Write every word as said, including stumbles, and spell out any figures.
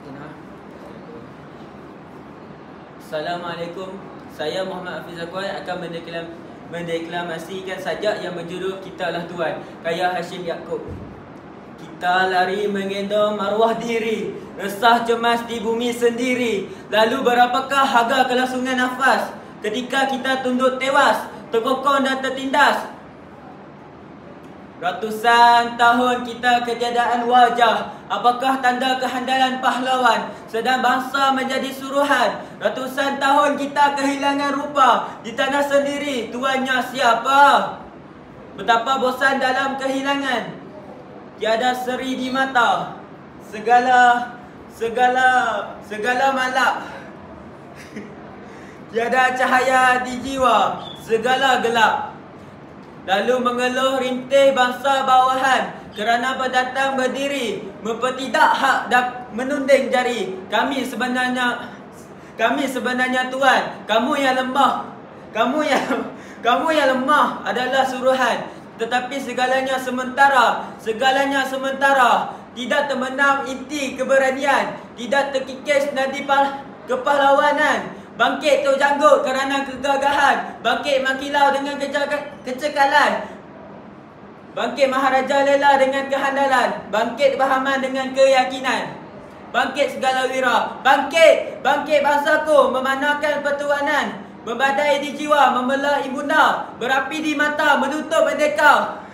Assalamualaikum. Saya Muhammad Hafiz Zakwai akan mendeklam, mendeklamasikan sajak yang berjudul Kitalah Tuhan, karya Hashim Yaakob. Kita lari mengendong maruah diri, resah cemas di bumi sendiri. Lalu berapakah harga kelangsungan nafas ketika kita tunduk tewas, terkokong dan tertindas? Ratusan tahun kita ketiadaan wajah, apakah tanda kehandalan pahlawan? Sedang bangsa menjadi suruhan. Ratusan tahun kita kehilangan rupa, di tanah sendiri tuannya siapa? Betapa bosan dalam kehilangan, tiada seri di mata, segala segala segala malap. Tiada cahaya di jiwa, segala gelap. Lalu mengeluh rintih bangsa bawahan kerana pendatang berdiri mempertidak hak dan menunding jari. Kami sebenarnya kami sebenarnya tuan, kamu yang lemah, kamu yang kamu yang lemah adalah suruhan. Tetapi segalanya sementara, segalanya sementara. Tidak termenam inti keberanian, tidak terkikis nadi kepahlawanan. Bangkit terjanggut kerana kegagahan, bangkit makilau dengan kecekalan, bangkit Maharaja Lela dengan kehandalan, bangkit Bahaman dengan keyakinan, bangkit segala wira, bangkit, bangkit bangsaku memanakan pertuanan, membadai di jiwa, membelah ibunda, berapi di mata, menutup merdeka.